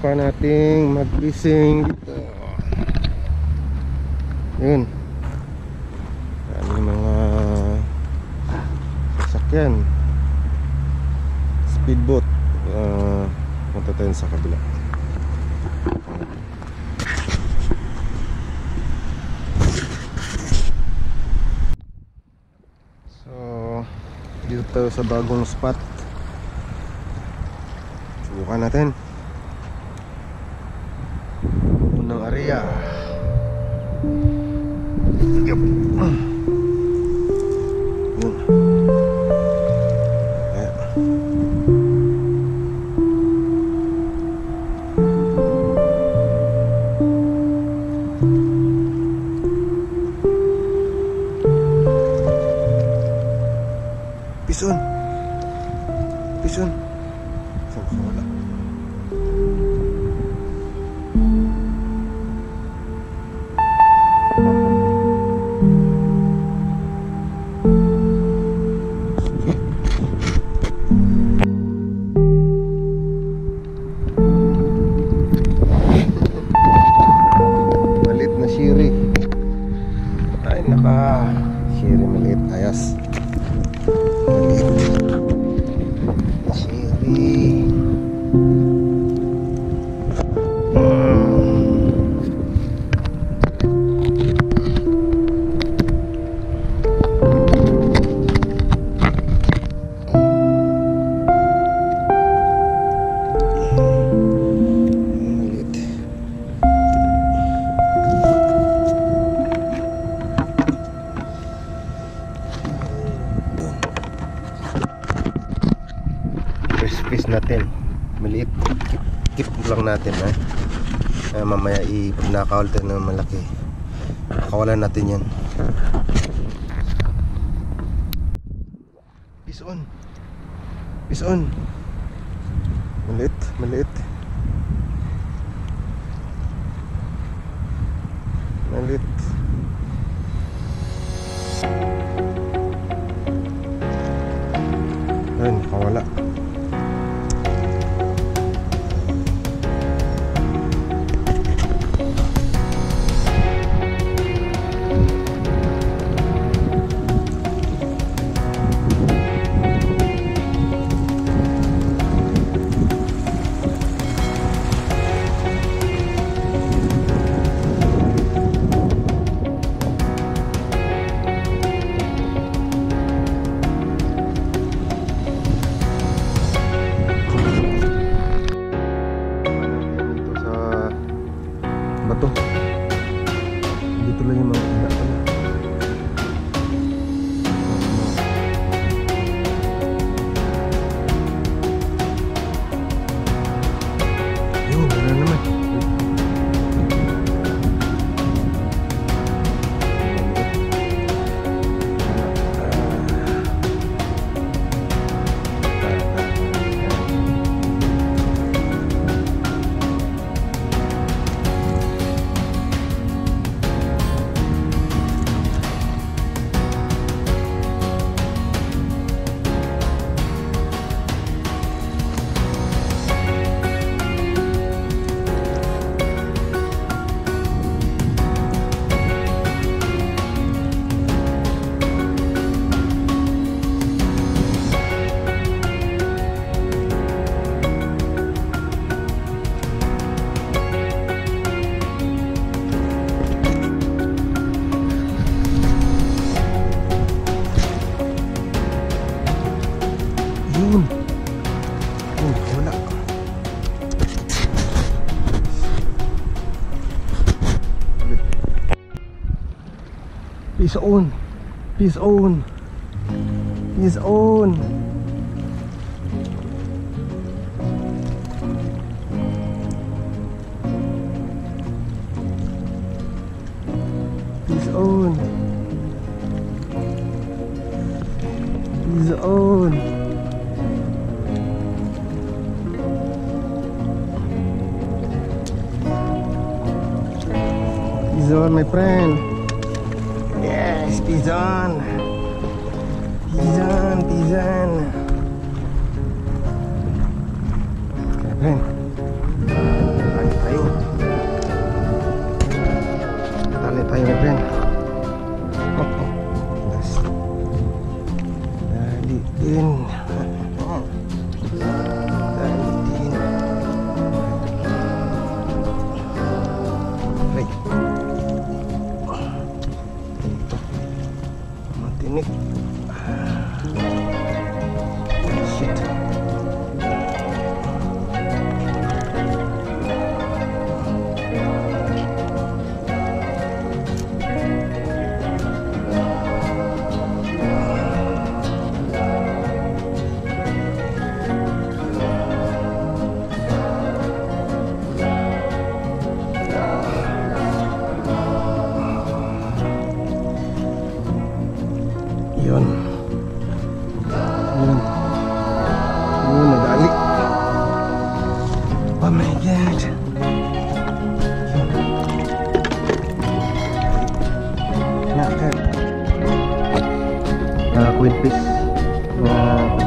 subukan nating mag-fishing dito. Yun, daming mga sasakyan, speedboat. Punta tayo sa kabila. So dito tayo sa bagong spot. Subukan natin. Unang area. Yup. Yun. Ayan. Pison. Pison. Saan ka wala? Malit na shiri. Ay, naka shiri maliit. Ayos. Shiri. Fish natin maliit, keep lang natin mamaya pag nakakawal tayo ng malaki, kawalan natin yan. Fish on, fish on. Maliit, maliit, maliit. Ayun, kawala. Bato. Dito lang yung mga isda pala. Yun, wala naman. Yun. Wala. Peace on. Peace on. Peace on. Peace on. Peace on. Peace on, my friend. Yes, peace on. Peace on, peace on. Okay, friend. init. Shit. Yun. Yun. Yun, nadali. Oh my God. Yun. Queen fish.